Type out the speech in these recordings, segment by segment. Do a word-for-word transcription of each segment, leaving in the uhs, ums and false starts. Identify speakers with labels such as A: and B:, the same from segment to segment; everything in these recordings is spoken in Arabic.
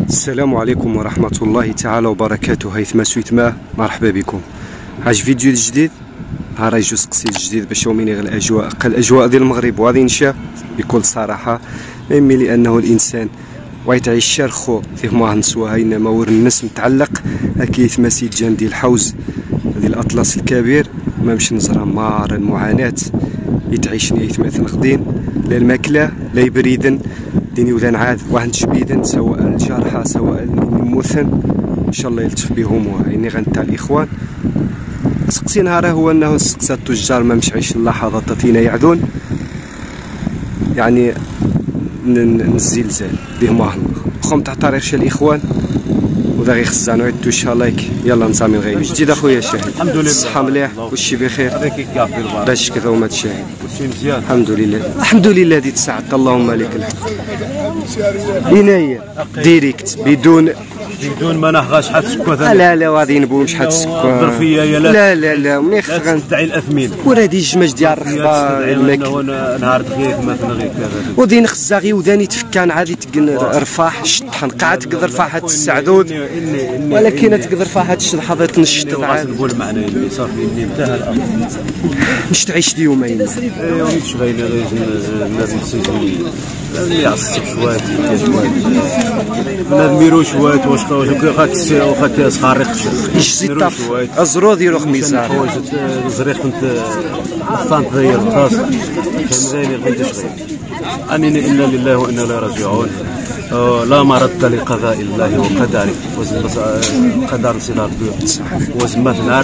A: السلام عليكم ورحمة الله تعالى وبركاته. هيثما سويتما مرحبا بكم. هاج فيديو جديد راه يجوز قصيد جديد باش يوميني غير الاجواء الاجواء ديال المغرب وغادي نشاف بكل صراحه ميمي لانه الانسان ويتعيش شرخو فيه ما هنسوها انما ور الناس متعلق اكيد مسيد جان ديال الحوز ديال الاطلس الكبير ما مش نزرع مار المعاناه يتعيش نيت مثل غدين لا الماكله لا يبريدن ديني وذا نعاد واحد شبيدن سواء الجرحى سواء الموثن ان شاء الله يلتف بهم يعني غنتا الاخوان. سقسي نهار هو انه سقسى التجار ما مشعيش اللحظات تينا يعدون يعني الزلزال به ما خم تاع تاريخ الاخوان وذا غي خزانو عدتو ان شاء الله. يلا نزامي غير جديد اخويا الشاهد الحمد لله الصحه مليح والشي بخير باش كذا وما تشاهد مزيان الحمد لله الحمد لله دي تسعدت اللهم لك الحمد. عناية ديريكت بدون
B: بدون ما نحغى شحال تسكو
A: لا لا غادي نبو شحال تسكو
B: ظرفيه يا
A: لا لا لا ميخ
B: تاع الاثمين
A: ورادي الجماج ديال الرخبه
B: الماكل نهار دغيا مثلا غير كذا
A: ودين خزا غي وداني تفكان عادي تقن رفاح شطحن قاعد تقدر رفاحات السعدود ولكن تقدر رفاحات اللحظات نشط عاد
B: نقول معنى اللي صافي اللي انتهى الامر
A: مش تعيش اليومين
B: ايوا مش غاينه غير لازم تسجل اللي يعصب شويه شويه نادميرو شويه واش غاتسي واخا صخاريق
A: يجزي الطف ازرو ديرو خميسه
B: حوايج زريق انت الطانط ديال الطاس فهمتني غير شويه انني الا لله وانا اليه راجعون. لا مرد لقضاء الله وقدره قدر سي ربي وزمات نار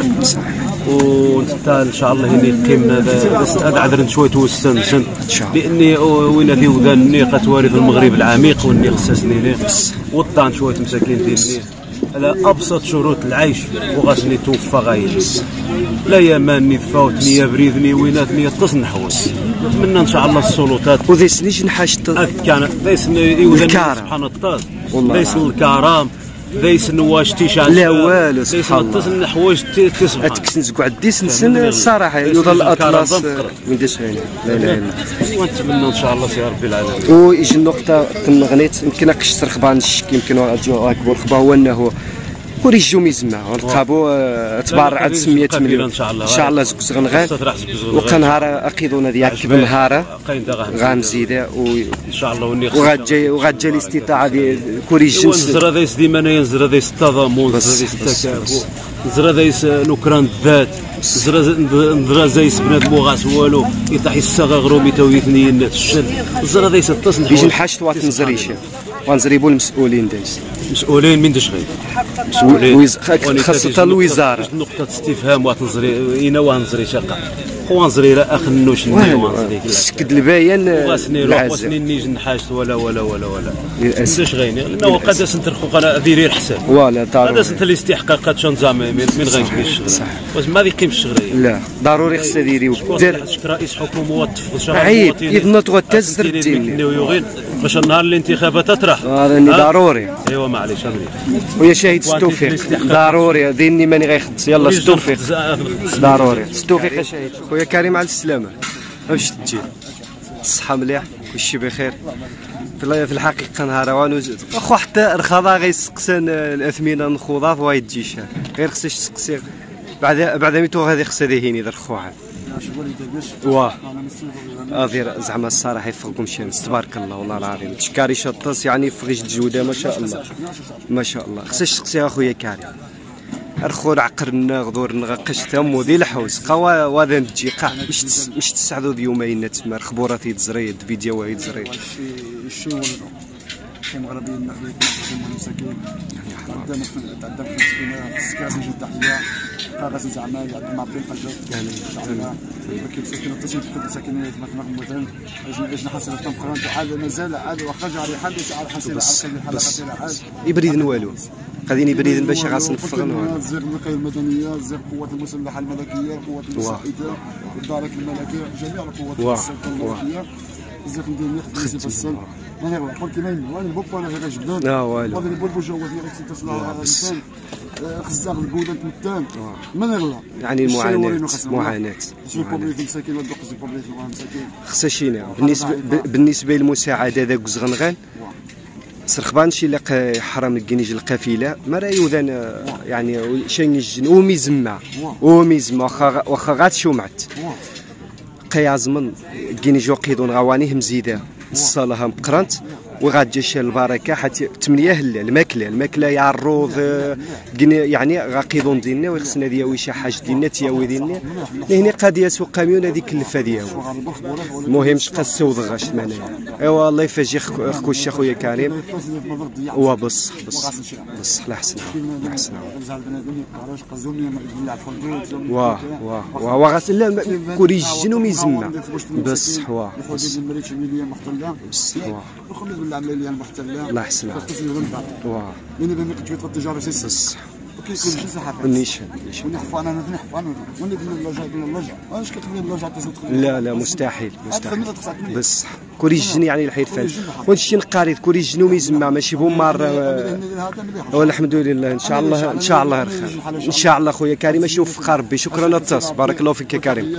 B: وانت ان شاء الله هني قيمنا هذا عذر شويه توسن لاني وين في وداني قتواري في المغرب العميق والني خصصني ليه وطان شويه مساكين ديالي على ابسط شروط العيش وغاسني توفى غايب لا يماني فوتني يا بريدني ويناتني تصن نحوس نتمنى ان شاء الله السلطات
A: وذي سنيش نحاش
B: كان ليس يوداني سبحان الله ليس الكرام ليس نواشتي شعل
A: لا والو سبحان الله
B: ليس تصن حوايج تسبح
A: تكسن تقعد ديس نسن الصراحه يوضل الاطلس من ديش هنا لا لا لا
B: ونتمنى ان شاء الله سي ربي العالمين.
A: ويجي النقطه تنغنيت يمكن نقشت رخبان الشك يمكن واجو اكبر خبا هو انه وريجو ميزما ونقابو تبارع عاد سمية مليون ان شاء الله ان شاء الله زكز غنغان وكنهار اقيدونا ديال كب نهار غنزيد وان
B: شاء الله وني
A: وغاد جاي وغاد جاي الاستطاعه ديال كوريج
B: نزرا دايس ديما نزرا دايس التضامن نزرا دايس التكافؤ نزرا دايس نكران الذات نزرا دايس بنادم وغاس والو يطيح الصغر غرومي تويثني الشد نزرا دايس التصن
A: باش نحاش توات نزريش ونزريبو المسؤولين دايس
B: مسؤولين من داش غير
A: مسؤولين خاصة الوزارة
B: نقطة استفهام وتنزري اين وانزري شقة هو نزري لا اخ نوش نزري
A: سكد الباين
B: واسني روح واسني نيج نحاش ولا ولا ولا ولا داش غير لانه قد سنترخو انا ديري الحساب
A: فوالا ضروري
B: هذا سنت الاستحقاقات شون زعما من غير الشغل واش ما يقيم الشغل
A: لا ضروري خصها ديري
B: دير رئيس حكومه وتفضل شهر
A: عيب يظن تغتزر الدين
B: باش النهار الانتخابات تطرح
A: هذا ضروري
B: ايوا معليش
A: ويا شاهد التوفيق ضروري ديني ماني غيخدس يلا التوفيق ضروري التوفيق يا شاهد خويا كريم على السلامه باش تجي الصحه مليح كلشي بخير في الحقيقه نهار وانو اخو حتى رخاضه غيسقسن الاثمنه نخوضها فوا يجيش غير خصك تسقسي بعد بعد ميتو غادي خصها ديهيني در خوها واه ادير زعما الصراحه يفوقكم شمس تبارك الله والله العظيم تشكاري شطاس يعني فغيش الجوده ما شاء الله ما شاء الله خصك تسقسي اخويا كريم الخور عقرنا غدور نغقش تمو ديال الحوس قوا وهذا نجي قاع مش مش تسعدوا يومين تما خبورات يتزريد فيديو يتزريد
C: الشيء المغربيين المغربيين المساكين تعدم تعدم في السكينه السكاكين جد تحيه قاغاس زعما يعدم مع بين حاجات يعني ان شاء الله كيف سكينه تصير في السكينه مثلا مثلا اجنا حسن التم قران عاد مازال عاد واخا جا ريحان تعال حسن الحلقه ديال عاد
A: يبريد والو غادي يبريد باش غاس نفغنوا
C: زير الوقايه المدنيه زير القوات المسلحه الملكيه القوات المساعده والدارك الملكيه جميع القوات الملكيه بزاف ندير خدمتي في الصل انا قلت لهم وانا بوبا انا غير جبدان
A: لا والو
C: وانا بوبا جوا ديال تصلح الانسان خزاق الجوده تمتان ما نغلا
A: يعني المعاناه معاناه
C: شي بوبليك مساكين ودوق شي بوبليك مساكين
A: خصها شينا بالنسبه بالنسبه للمساعده ذاك الزغنغان سرخبان شي لقى حرام الكنيج القافله ما راه يوذان يعني شي نجن وميزما وميزما واخا واخا غات شومعت قيازمن الكنيج وقيدون غوانيه مزيده الصلاه مقرنت وغادي شي البركه حتى ثمانية هلا الماكله الماكله يا الروض يعني غاقيدون ديالنا وخصنا دياوي شي حاجه ديالنا تياوي ديالنا هنا قضيه سوق كاميون هذيك كلفه ديالو المهم شقا السوضغاش معناها ايوا الله يفاجئ خويا الشيخ خويا كريم هو بصح بصح بصح لا حسنا لا حسنا واه واه واه غاسل لا كوري الجن وميزما بصح واه بصح واه
C: العمليه المحتله
A: الله يحسنها واه
C: من بين كتجي التجاره سيس كيكون شي صحافه
A: نيشان
C: ونحفوا انا نحفوا انا ونبني اللجا ديال اللجا واش كتبني اللجا تزيد
A: لا لا مستحيل مستحيل بصح كوري الجن يعني الحيد فات وهادشي نقاري كوري الجن وميزما ماشي بومار والحمد لله ان شاء الله ان شاء الله الخير ان شاء الله خويا كريم يوفق ربي شكرا اتص بارك الله فيك يا كريم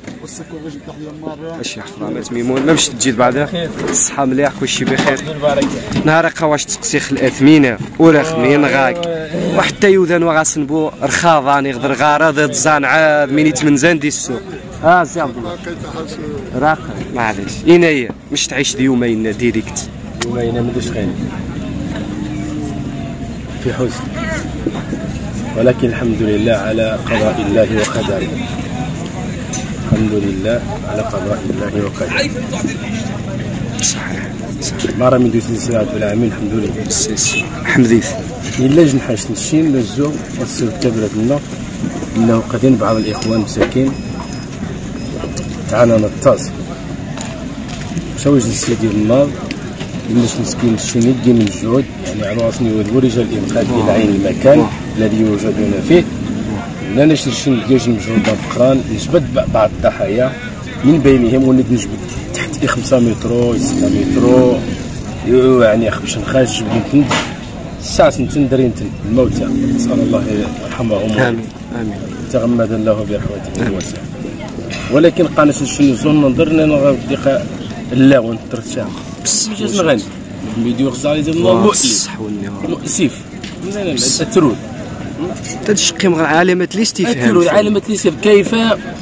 A: اش يحفظ ميمون ما باش تجي بعدا الصحه مليح كلشي بخير نهار قواش تقسيخ الاثمنه ورخمين غاك وحتى يوذان وغاسنبو رخاضاني غدر غاره ضد زان عاد مين يتمنزان دي السوق اه سي عبد الله راق معليش ينايا مش تعيش يومين ديريكت
B: يومين ما نديرش غير في حزن ولكن الحمد لله على قضاء الله وقدره الحمد لله على قضاء الله وقدره
A: صحيح صحيح
B: ما راه من دوز نساء رب العالمين الحمد لله
A: حمديت
B: الا جنحاش نشين للزوم والسر تبرد انه قدين بعض الاخوان مساكين تعالى نطاز شاوج السيد ديال النار الناس مسكين الشين يدين الجهد يعني على راسني ورجال الانقاذ الى عين المكان الذي يوجدون فيه لا ناش الشين ديال المجهود بقران نجبد بعض الضحايا من بينهم ونجبد تحت خمسة متر ستة متر يعني باش نخرج بنت الساعة سنتين درينتن الموتى نسأل الله يرحمهم
A: امين امين
B: تغمد الله برحمته الواسعة ولكن قانش شنو زون نظرنا نغدي اللاون ترتاح بس جاز نغني فيديو غزالي ديال مؤسف مؤسف الترود
A: تدشقي علامة الاستفهام
B: الترود علامة الاستفهام كيف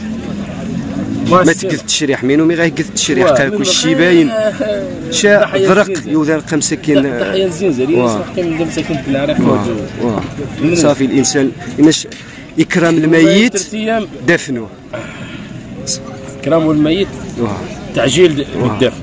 A: ما تقد التشريح مينو مي غيقد التشريح قال كلشي باين شا ضرق يوذان مساكين
B: ضحيه الزنزانه مساكين من مساكين في العراق موجود
A: صافي الانسان اناش اكرام الميت دفنوه
B: اكرام الميت تعجيل بالدفن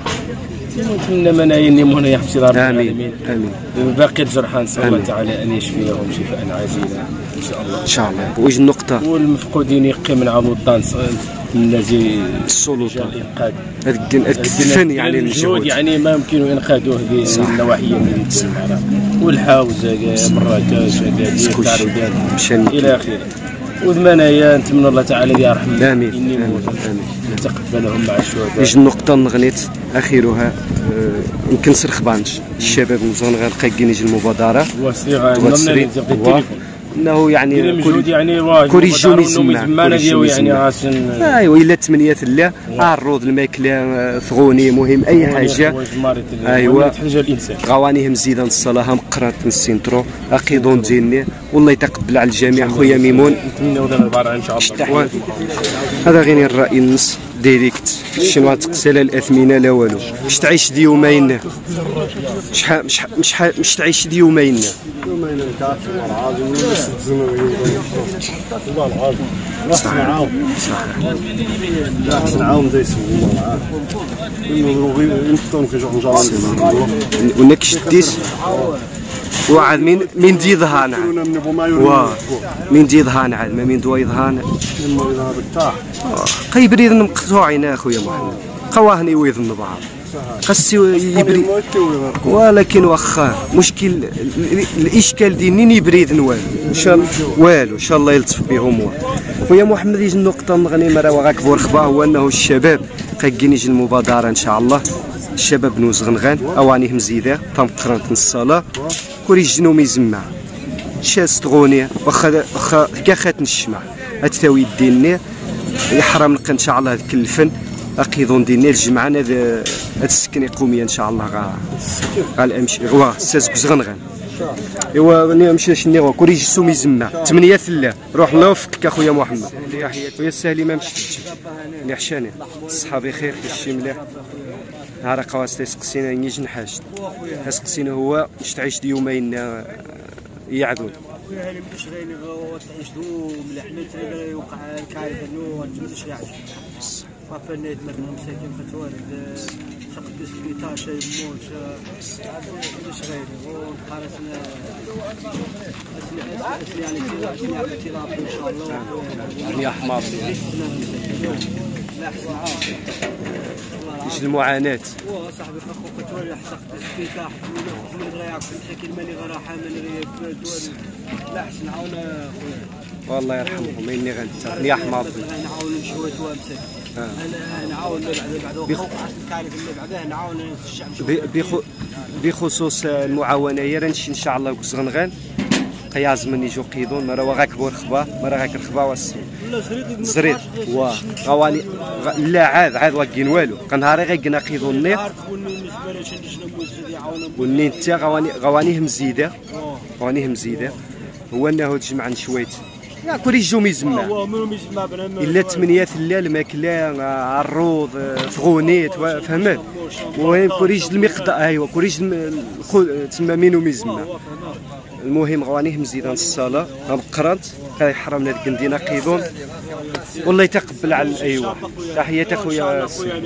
B: نتمنى منايا نيم هنا يا حبسي رب العالمين امين باقي الجرحى نسال الله تعالى ان يشفيهم شفاء عاجلا ان شاء الله
A: ان شاء الله وجه النقطه
B: والمفقودين يقي من عمودان الذي
A: السلطه الانقاذ هذاك الفن يعني المجهود
B: يعني ما يمكن انقاذوه بالنواحي من العراق والحاوزه مراكش اكادير تعرودات الى اخره وذمنايا نتمنى الله تعالى يرحم
A: امين امين
B: يتقبلهم مع الشهداء
A: يجي النقطه نغنيت اخرها يمكن سرخبانش الشباب مزون غير قايقين يجي المبادره
B: وصيغه
A: انه يعني
B: كوري يعني
A: كوريجوني يسمع
B: يعني غاسن
A: ايوا الا ثمانية لا الروض الماكله ثغوني مهم اي حاجه ايوا غوانيهم زيدان الصلاه مقرات السينترو اقيدون ديالنا والله يتقبل على الجميع خويا ميمون
B: نتمنوا دابا ان شاء الله
A: هذا غير الراي النص ديريكت شنو تقسل الاثمنه لا والو باش تعيش دي يومين شحال مش مش تعيش دي يومين
C: يومين تاع العادي والله العظيم راح نعاود راح نعاود دايس والله العظيم انه نحطهم في جوج نجار
A: ونك شديت وعاد مين مين دي ظهان واه مين دي ظهان عاد ما مين دواي ظهان قيبريد مقطوعين اخويا محمد قواهني ويظن بعض خاص يبري ولكن واخا مشكل الاشكال دي منين يبريد والو ان شاء الله والو ان شاء الله يلطف بهم خويا محمد يجي النقطه نغني مرا وغاكبور خبا هو انه الشباب قايقين يجي المبادره ان شاء الله الشباب نوز غنغان اوانيهم زيده تمقرنت الصلاه كوري جنو ميزمع شاست غونيه واخا واخا كاع خات الشمع هتساوي ديني يحرم نلقى ان شاء الله هذاك الفن اقيضون ديالنا الجمعه هذا السكن يقوميه ان شاء الله غا غالامشي هو الساس كزغنغان ايوا نمشي شنو كوريج سومي زما ثمانية ثلا روح الله يوفقك اخويا محمد تحياتي خويا السهلي ما مشيتش اللي حشاني الصحه بخير كلشي مليح نهار قواس تسقسينا نيجي نحاج تسقسينا هو باش تعيش يومين يعذون
D: خويا انا مش غير تعيش دو مليح نتري يوقع الكارثه نو تمشي يعيش فابنيت مثلا مساكين فتوالد شق السبيطار شي موت مش غير وقارسنا اسمي يعني اسمي على الاعتراف ان شاء الله
A: يا حمار
D: لا احسن عارف
A: ايش المعاناه
D: هو صاحبي اخو فتوالد حق السبيطار من غير يعرف مساكين ماني غير راحه ماني غير لا احسن عاونا خويا
A: والله يرحمهم اني غنت يا حمار
D: نعاون شويه وامسك انا نعاون بعد بعد وقوق عسل الكارثه اللي بعدها نعاون الشعب
A: بخصوص المعاونه هي رنشي ان شاء الله كزغنغان قياز من يجو قيدون مرة غاك بور خبا مرة غاك الخبا واس زريد وا غواني لا عاد عاد واكين والو كنهاري غير كنا قيدون النيط والنين تا غواني غوانيه مزيده غوانيه مزيده هو انه تجمع شويت يا كوري جو ميزما الا ثمانية ثلا الماكله الروض فغونيت فهمت المهم كوريج المقدار ايوا كوريج تما مينو ميزما المهم غوانيه مزيدان الصلاه بقرانت هاي حرمنا الكندينا قيدون والله يتقبل على ايوا تحياتي اخويا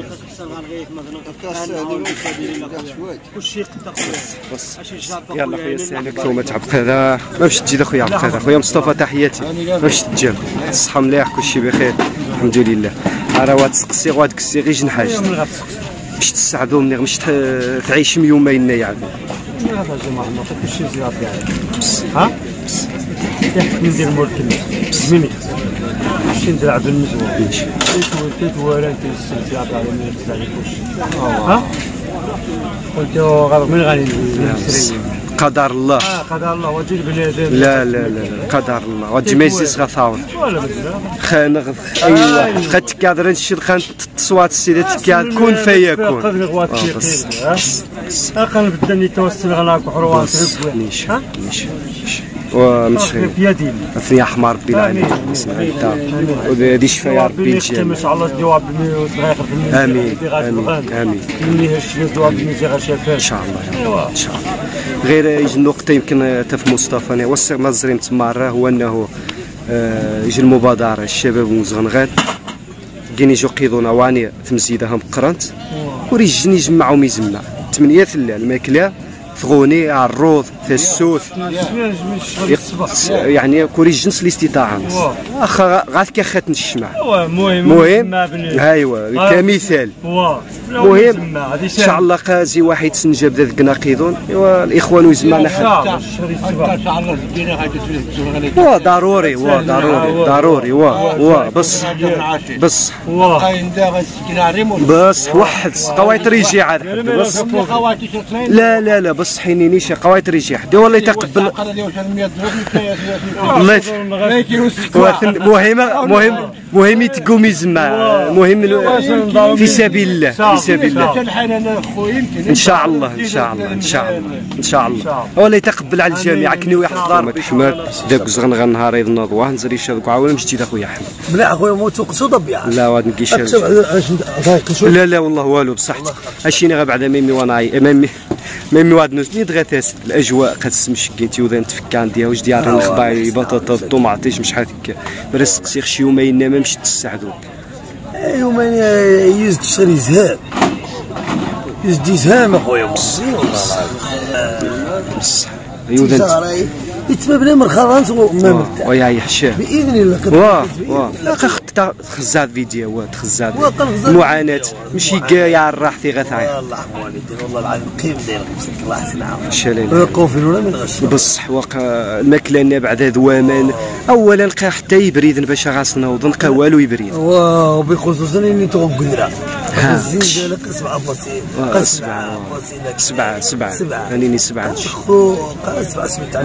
A: بس يلا خويا سالم كلمه عبد القادر ما باش تجي اخويا عبد القادر خويا مصطفى تحياتي ما باش تجي الصحه مليح كلشي بخير الحمد لله راه واد تسقسي واد كسي غير جنحاج باش تساعدوا مني باش تعيش يومين يعني
D: هذا جماعه ما كلشي زياد يعني ها ندير مول كلمه ميمي ماشي ندير عبد المزور ماشي تيت ورا تيسل زياد على مين تسالي كلشي ها قلت غير من غادي نسري
A: قدر الله
D: اه قدر الله وجه البنادم
A: لا لا لا قدر الله وجه ما يزيد غثاور خان ايوا خدت كادر نشد خان تصوات السيده تكاد كون فيكون
D: بس اقل بدني توصل غلاك وحروات
A: نيش نيش ومشي
D: في يدي
A: في احمر بلا ودي شفاء يا ربي
D: يجي ما شاء الله الجواب صغير
A: امين امين امين
D: مني هالشيء الجواب نجي غير شافاه
A: ان شاء الله ان شاء الله غير يجي النقطه يمكن تف مصطفى انا وسع ما زريم تماره هو انه يجي المبادره الشباب ومزغنغان كاين يجوا قيضونا واني تمزيدهم قرنت وريجني يجمعوا ميزمع ثمانية ثلا الماكله فغوني عروض فالسوث يعني كوري جنس الاستطاعه واخا غات كخات الشمع المهم ايوا كمثال المهم ان شاء الله قازي واحد سنجاب ذاك ناقيضون ايوا الاخوان يزمعنا حتى وا ضروري وا ضروري ضروري وا وا بس بس بس وحد قوايط ريجي عاد بس لا لا لا بس حينيني شي قوايط ريجي حدي والله يتقبل الله مهم مهم مهم تقوم يزمع مهم في سبيل الله في سبيل الله ان شاء الله ان شاء الله ان شاء الله ان شاء الله والله يتقبل على الجميع كني يحضر حماد داك زغنغان نهار يض نضوه نزري شاد عاون مش جيت اخويا احمد
D: بلا اخويا موت قصو طبيعه
A: لا واد نكيش لا لا والله والو بصحتك هاشيني غير بعدا ميمي وناي ميمي ميمي واد نوز دغاتاس الاجواء قد سمشكين تيوذان تفكان ديال واش ديال الخباي بطاطا الطوماطيش مش حاتك برس قسيخ شي يومين ما مشيت تساعدوا
D: يومين يوز تشري زهام يوز دي زهام اخويا مصي والله
A: بصح يوذان
D: يتبع بلا من خلاص وما مرتاح
A: ويا يحشاه
D: باذن الله
A: واه واه لا خدت تخزات فيديوهات تخزات المعاناه ماشي كاع راحتي غتعيط
D: الله يرحم والدينا والله العظيم قيم داير الله يحسن عاونك
A: شالين
D: وقوفين ولا من غش
A: بصح واقع الماكله بعد ذوامان اولا لقى حتى يبريد باش غاسنوض نلقى والو يبريد
D: واو بخصوصا اني تو قدره الزين ديالك سبعة فاصل
A: سبعة سبعة سبعة سبعة هانيني سبعة
D: خو سبعة سبعة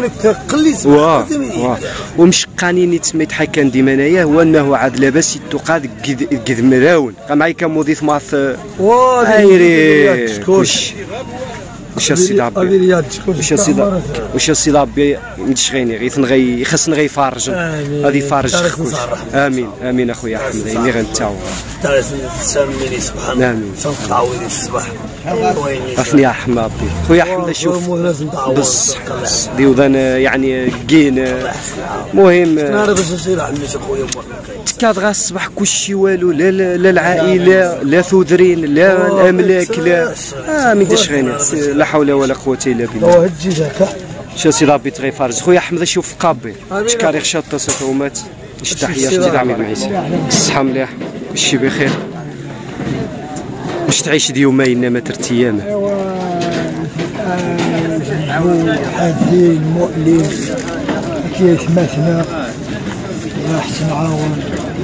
D: انا قليت
A: واه واه ومشقانين تما يتحكم ديما انايا هو انه عاد لاباس يتوقع قد مراون معايا كمضيف ماث ايري كلشي واش السيد عبي واش السيد واش السيد عبي متشغيني غير غي خاصنا غيفرج غادي يفرج خويا امين امين اخويا احمد اني غنتاو
D: تسامني سبحان الله تنقطعوا لي الصباح
A: عرفني يا احمد خويا احمد شوف بص ديوضان يعني كين مهم
D: انا باش نسير عندي خويا
A: تكاد الصباح كلشي والو لا لا العائله لا ثودرين لا الاملاك لا اه من تشغيني لا حول ولا قوه الا بالله شا سي ربي تغيفرج خويا احمد شوف قابي شكاري خشاطه سفومات اش تحيه جديد عمي معيسى الصحه مليح كلشي بخير واش تعيش يومين ما ثلاث ايام
E: حزين مؤلم كيف مثلا الله يحسن عاون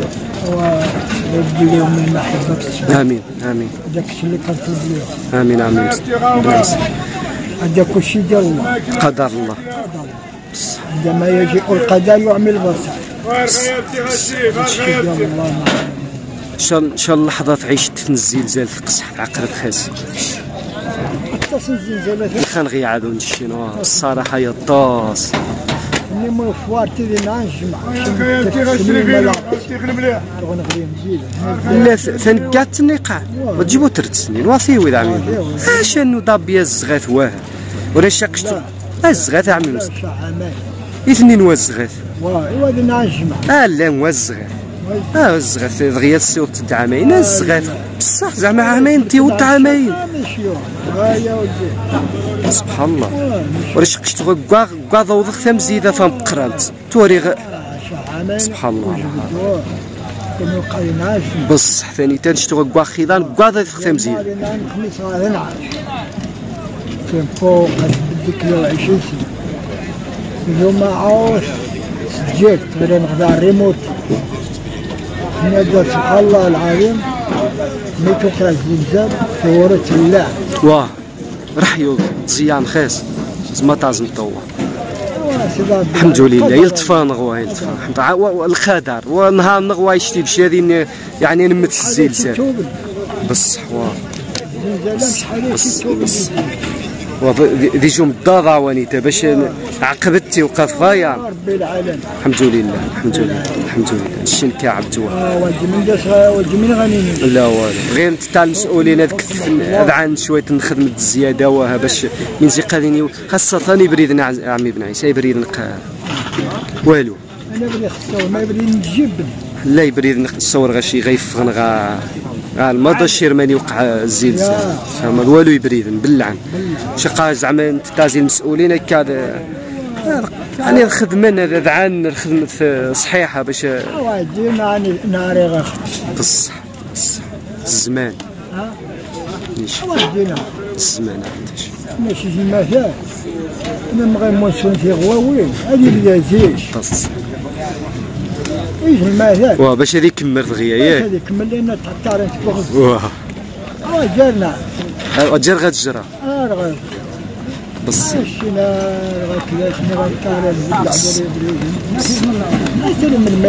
E: ويبدي لهم المحبه
A: امين امين
E: داك الشيء اللي كنطلب ليه
A: امين امين
E: هذا كلشي ديال الله
A: قدر الله
E: عندما يجيء القدر يعمل البصر ديال الله
A: ان شاء الله ان شاء الله لحظات عيشت في الزلزال في قصح في عقرب خاس
E: حتى الزلزال
A: خان غي عادوا نشينوا الصراحه يا طاس
E: اني مو فوارتي اللي نعجم
A: لا ثنكات النقاع وتجيبوا ثلاث سنين واثيوي عمي اش انه ضابيه الزغاث واه ولا شقشتو الزغاث عمي مصطفى اثنين والزغاث
E: واه نعجم
A: اه لا موزغاث اه الزغاث دغيا السيوط تاع عامين الزغاث بصح زعما عامين تيو تاع عامين سبحان الله ولا شقشتو كاع كاع ضوض ثم زيده فهم قرانت توري سبحان الله بصح ثاني تنشتو كاع خيضان كاع ضيف ختم زيد
E: خميس غادي نعرف كان فوق بدك لو عشرين سنه اليوم عاوش سجلت غير نغدا ريموت حنا سبحان الله العظيم ملي توقع الزلزال صورت اللاع
A: واه رحيو زيان خاص زعما طازم طوا الحمد لله يلطفان غوا يلطفان الخدر ونهار نغوا يشتي بشادي يعني نمت الزلزال بصح واه بص بص دي جوم الضاضع ونيتا باش عقبتي وقف غايا
E: ربي العالم
A: الحمد لله الحمد لله الحمد لله الشين كعبت
E: اه ولدي من داش ولدي من غنيني
A: لا والو غير انت تاع المسؤولين هذاك هذا عن شويه نخدم الزياده وها باش من زي قاديني خاصه يبريدنا عمي بن عيسى يبريد نق والو
E: انا بلي خصو ما يبريد نجيب
A: لا يبريد نصور غا شي غيفغن غا غا المرضى الشيرماني وقع الزلزال فما والو يبريد باللعن شقا زعما انت تازي المسؤولين هكا يعني الخدمه هذا عن الخدمه صحيحه باش
E: واجي ناري ناري غا
A: بصح بصح الزمان
E: ها
A: ماشي
E: واجينا
A: الزمان عندش
E: ماشي المثال انا مغي موسون في غواوين هذه اللي زيش
A: بص
E: ايش المثال
A: واه باش هذه يكمل دغيا ياك
E: هذه كمل لنا تحت رانت بغز
A: واه
E: اه جرنا
A: اجر غتجرى
E: اه غير
A: بص
E: مشينا غاكلاش مي غاكار نزيد على البريد من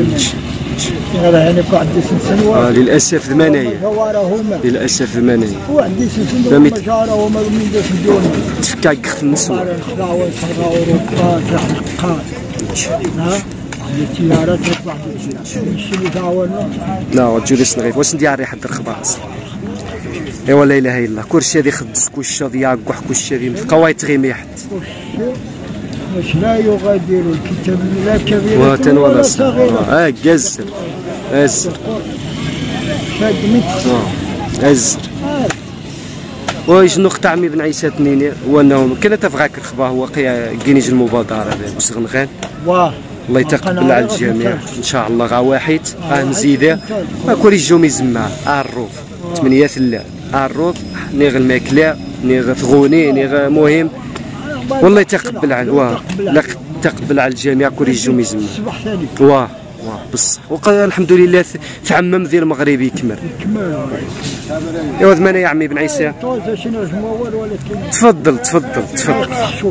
E: ما راه انا كو عندي سنسن
A: اه للاسف ثمانية للاسف ثمانية
E: وعندي سنسن ما جاره وما من داش نديون
A: تفكاك خمس
E: نخداو نخداو اوروبا تاع القاد ها التيارات تطلع الشيء اللي تعاونوا
A: لا جلس نغيف واش ندير ريحه الخباز ايوا لا اله الا الله كلشي هادي خدس كلشي هادي يعقح كلشي هادي قوايت غيمي حد
E: واش لا يغادر الكتاب لا كبيره
A: ولا ولا صغيره اه جزر ازر
E: شاد ميت
A: ازر واش نقطع عمي بن عيسى تنيني هو انه كان تفغاك الخبا هو كينيج المبادره هذا وسغنغان
E: واه
A: الله يتقبل على الجميع ان شاء الله غا واحد غا نزيده كل يجوم يزمع الروف ثمانية ثلاث الروف نيغ الماكله نيغ ثغوني نيغ مهم والله يتقبل على واه لا تقبل على الجميع كل يجوم يزمع واه بصح والحمد لله تعمم ذي المغربي كمل
E: كمال
A: ايوا ثمانية يا عمي بن عيسى. تفضل تفضل تفضل.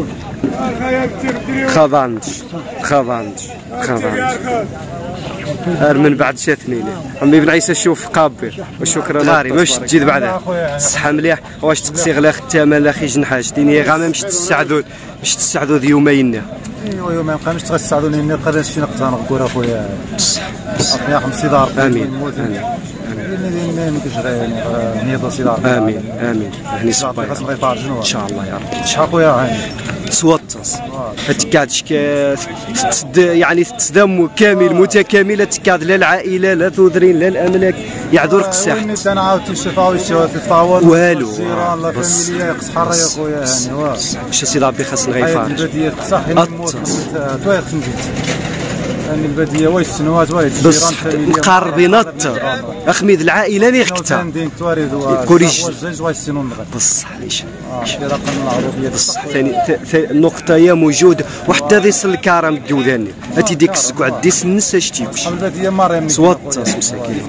A: خضانج خضانج خضانج من بعد شاتني عمي بن عيسى. شوف قابل وشكرا غاري واش تجي بعدها الصحه مليح. واش تقسي غلا ختامه لا خي جنحاج ديني غا مش تسعدوا مش تسعدوا ذ يومين.
C: ايوا يومين ما مش تغسعدوني ني قرا شي نقطه نقول اخويا بصح بصح يا خمس دار.
A: امين
C: امين ما كاينش غير نيض سي دار.
A: امين امين هني صباح ان شاء الله يا رب. شحال خويا تصوتس تكادش يعني تدم كامل متكامله تكاد لا العائله لا ثوذرين لا الاملاك يعذر قساح.
C: انا عاودت شفاوي تطاول
A: والو
C: الله فاميليا يقص حر يا خويا هاني واه
A: واش سي ربي خاصنا غيفارج
C: الباديه صح تويخ يعني الباديه واش سنوات واش الجيران فاميليا
A: مقربينات اخميد العائله اللي غكتا كوريج بصح علاش بصح ثاني النقطه هي موجود وحتى ذي الكرم الدوداني هاتي ديك السكوع ديس الناس اش تيكوش
C: الباديه ماريم
A: صوت مساكين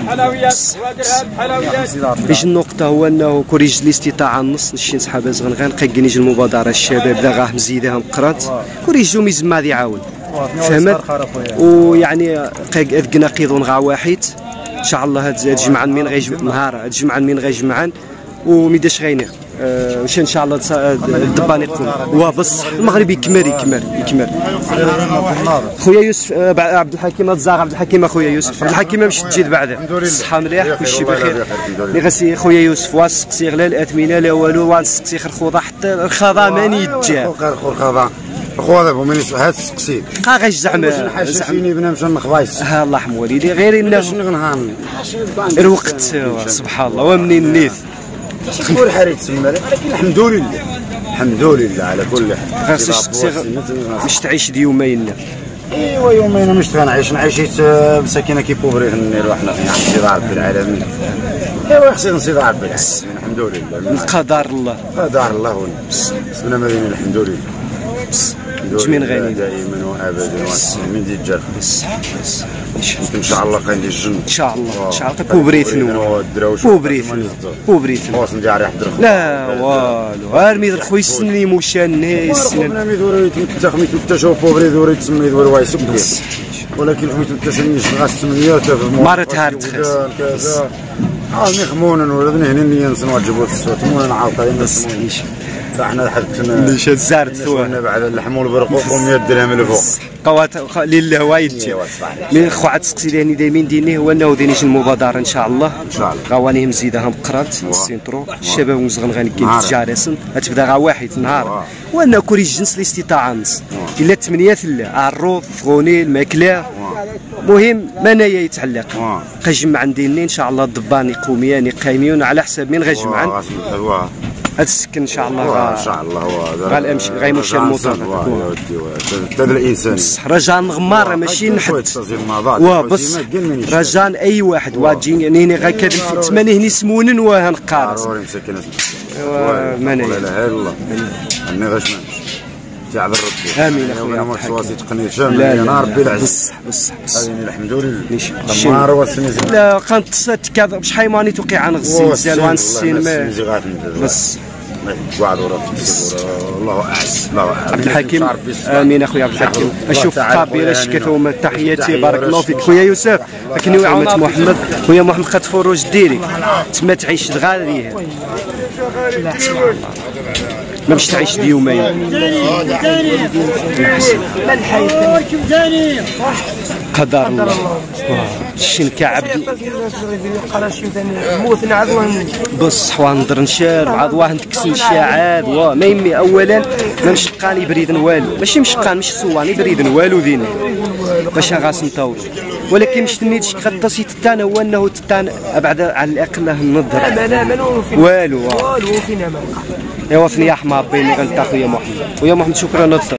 A: ايش النقطه هو انه كوريج الاستطاعه النص شي صحابه زغنغان قاكنيج المبادره الشباب ذا غاه مزيدها مقرات كوريج ميزم غادي يعاون فهمت. ويعني قاكنا قيضون غا واحد ان شاء الله هاد الجمعه من غيجمع نهار هاد الجمعه من غيجمعان وميداش غينيغ واش ان شاء الله الدباني تكون وبصح المغربي كمال كمال كمال. خويا يوسف عبد الحكيم الزاغ عبد الحكيم اخويا يوسف عبد الحكيم باش تجي بعدا الصحه مليح كلشي بخير. اللي غاسي خويا يوسف واسقسي غلا الاثمنه لا والو وانسقسي خير خوضه حتى الخضا ماني يتجاه
F: الخضا خويا دابا ماني هاد السقسيد
A: بقى غير زعما
F: زعما بنا مشى نخبايس
A: ها الله يرحم والدي غير انه الوقت سبحان الله ومنين نيت
F: شكون حريت تسمى ولكن الحمد لله الحمد لله على كل حال.
A: خاصك مش تعيش دي يومين.
F: ايوا يومين مش غنعيش نعيشيت مساكينه كي بوبري النير وحنا نسيد رب العالمين. ايوا خصنا نسيد رب العالمين الحمد لله.
A: القدر الله
F: قدر الله ونبس سمنا مدينه الحمد لله.
A: جميل غني
F: دائما وابدا من دي الجرح بس ان شاء الله غندير الجنه
A: ان شاء الله ان شاء الله كوبريتنو كوبريتنو كوبريتنو
F: واش ندير ريح الدرخ
A: لا والو هارمي الخوي السني موشان ناس
F: انا ميدوري تخميت تشوف بوبري دوري تسمي دور وايس ولكن خميت تشنيش غاس ثمانية
A: مرت هارت
F: كذا عاوني خمونا ولا هنا ني نواجبوا الصوت مو نعاطينا احنا حدثنا
A: ليش زارت ثوا
F: بعد اللحم والبرقوق ومية درهم الفوق
A: قوات لله وايد من خوات تقصيداني دايمين ديني هو انه دينيش المبادره ان شاء الله
F: ان شاء الله
A: غوانيهم زيدها مقرات السينترو الشباب مزغن غنكين تجارسن غتبدا غا واحد نهار وانه كوري جنس الاستطاعه نص الا ثمانيه لا الروف فغوني الماكله مهم منايا يتعلق قجمع عندي ان شاء الله الضباني قومياني قايمين على حساب من غيجمعن هاد السكن ان شاء الله
F: ان شاء الله
A: غالامشي غيمشي الموطن
F: هذا الانسان
A: رجاء غمار ماشي نحد وبص رجاء اي واحد واجي نيني غا ثمانيه هني سمونن وهنقارص
F: ايوا ماني لا اله الا الله اني غاش تعب ربي
A: امين اخويا
F: انا مرسواسي تقني شامل انا ربي العز
A: بصح بصح
F: هذه الحمد لله النهار والسنين
A: لا كانت تكاد شحال ماني توقع عن غسيل مزيان وانسين ما بس
F: واحد ورا الله اعلم الله اعلم.
A: عبد الحكيم امين اخويا عبد الحكيم اشوف قابله شكثهم تحياتي بارك الله فيك خويا يوسف لكن يعاونت محمد خويا محمد خد فروج ديري تما تعيش غادي ما باش تعيش دي يومين قدر الله الشنكة عبد بصح وانضر نشار بعض واحد نتكسن الشاعات ما يمي اولا ما مشقاني بريدن والو ماشي مشقان مش صواني بريدن والو ذيني باش غاس نطول ولكن مش تنيدش غطاسي تتانا هو انه تتانا بعد على الاقل النظر والو والو فينا ما ايوا فيني يا حمار بيني غنتا خويا محمد خويا محمد شكرا لك.